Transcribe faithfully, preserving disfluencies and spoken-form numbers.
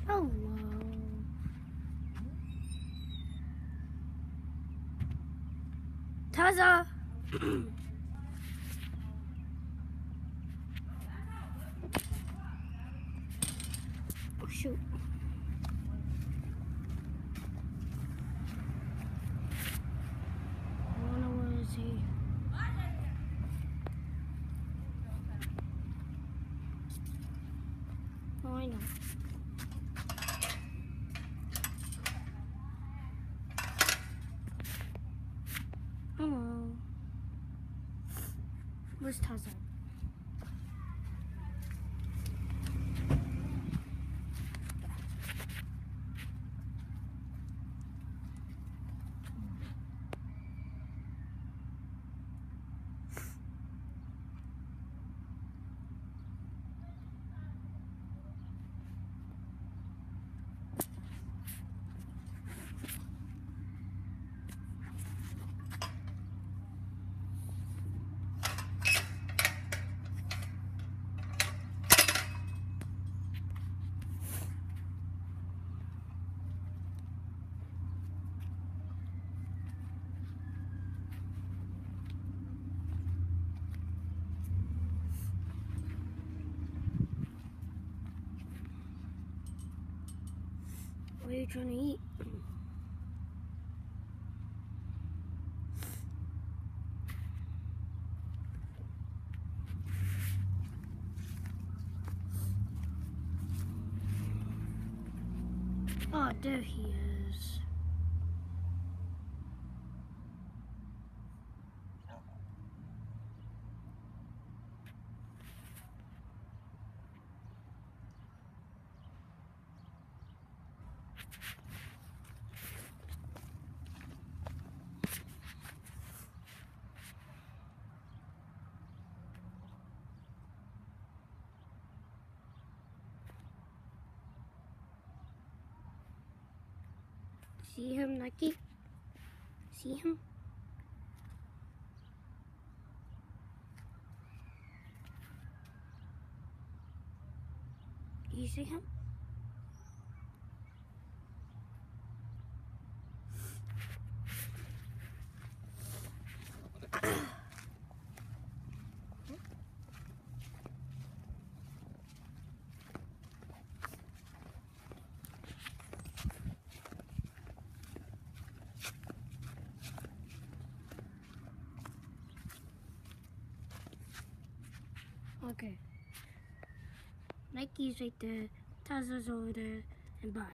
Hello. Taza. Oh shoot. I wonder where is he? Oh, I know. Hello. Where's Taza? What are you trying to eat? Oh, there he is. See him, Nike? See him? Do you see him? Okay. Nike's right there, Taza's over there, and bye.